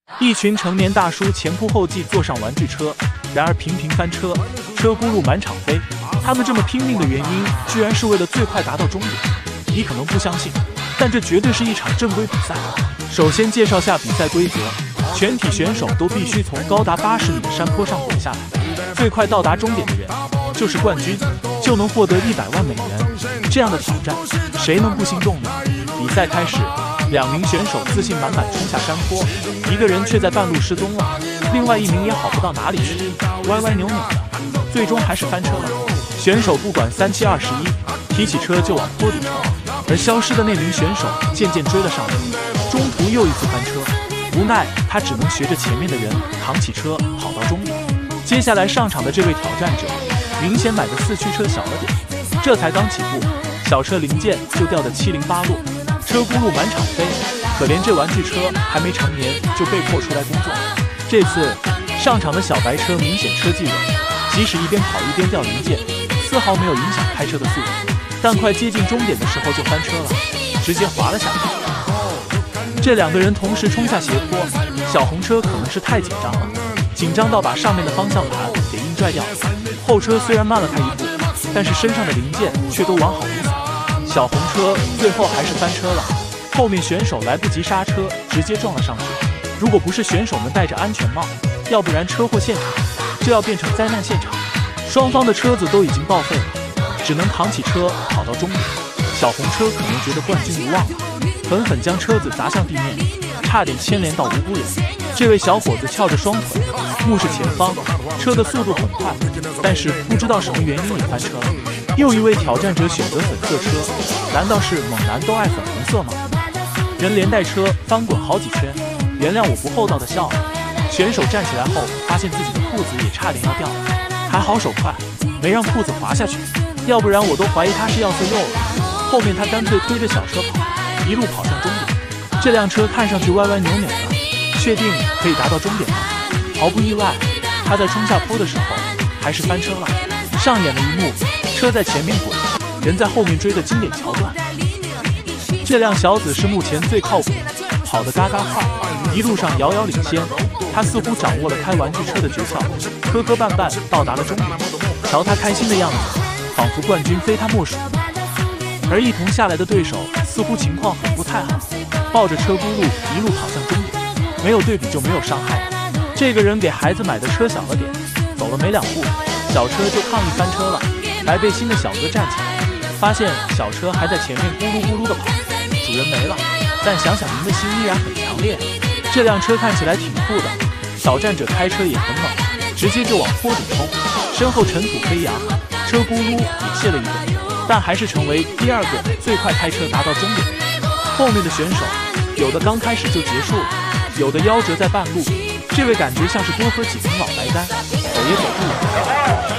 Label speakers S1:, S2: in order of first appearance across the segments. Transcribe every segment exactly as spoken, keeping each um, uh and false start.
S1: 一群成年大叔前仆后继坐上玩具车，然而频频翻车，车轱辘满场飞。他们这么拼命的原因，居然是为了最快达到终点。你可能不相信，但这绝对是一场正规比赛。首先介绍下比赛规则：全体选手都必须从高达八十米的山坡上滚下来，最快到达终点的人就是冠军，就能获得一百万美元。这样的挑战，谁能不心动呢？比赛开始，两名选手自信满满冲下山坡，一个人却在半路失踪了，另外一名也好不到哪里去，歪歪扭扭的，最终还是翻车了。选手不管三七二十一，提起车就往坡底冲，而消失的那名选手渐渐追了上来，中途又一次翻车，无奈他只能学着前面的人扛起车跑到终点。接下来上场的这位挑战者，明显买的四驱车小了点，这才刚起步，小车零件就掉得七零八落，车轱辘满场飞。可怜这玩具车还没成年就被迫出来工作。这次上场的小白车明显车技稳，即使一边跑一边掉零件，丝毫没有影响开车的速度。但快接近终点的时候就翻车了，直接滑了下去。这两个人同时冲下斜坡，小红车可能是太紧张了，紧张到把上面的方向盘给硬拽掉了。后车虽然慢了他一步，但是身上的零件却都完好无损。小红车最后还是翻车了，后面选手来不及刹车，直接撞了上去。如果不是选手们戴着安全帽，要不然车祸现场就要变成灾难现场，双方的车子都已经报废了，只能扛起车跑到终点。小红车可能觉得冠军无望了，狠狠将车子砸向地面，差点牵连到无辜人。这位小伙子翘着双腿，目视前方，车的速度很快，但是不知道什么原因也翻车了。又一位挑战者选择粉色车，难道是猛男都爱粉红色吗？人连带车翻滚好几圈，原谅我不厚道的笑了。选手站起来后，发现自己的裤子也差点要掉了，还好手快，没让裤子滑下去，要不然我都怀疑他是要色诱了。后面他干脆推着小车跑，一路跑向终点。这辆车看上去歪歪扭扭的，确定可以达到终点吗？毫不意外，他在冲下坡的时候还是翻车了。上演了一幕车在前面滚，人在后面追的经典桥段。这辆小子是目前最靠谱，跑得嘎嘎快，一路上遥遥领先。他似乎掌握了开玩具车的诀窍，磕磕绊绊到达了终点。瞧他开心的样子，仿佛冠军非他莫属。而一同下来的对手似乎情况很不太好，抱着车轱辘一路跑向终点。没有对比就没有伤害。这个人给孩子买的车小了点，走了没两步，小车就抗议翻车了。白背心的小哥站起来，发现小车还在前面咕噜咕噜的跑，主人没了，但想想您的心依然很强烈。这辆车看起来挺酷的，挑战者开车也很猛，直接就往坡底冲，身后尘土飞扬，车轱辘也泄了一个，但还是成为第二个最快开车达到终点。后面的选手有的刚开始就结束了，有的夭折在半路。这位感觉像是多喝几瓶老白干，走也走不了。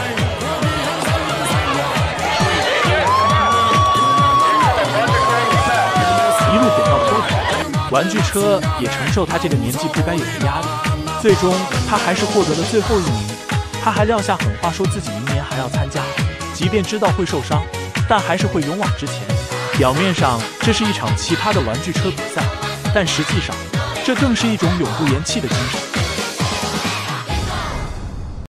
S1: 一路滚到坡头，玩具车也承受他这个年纪不该有的压力，最终他还是获得了最后一名。他还撂下狠话，说自己明年还要参加，即便知道会受伤，但还是会勇往直前。表面上这是一场奇葩的玩具车比赛，但实际上这更是一种永不言弃的精神。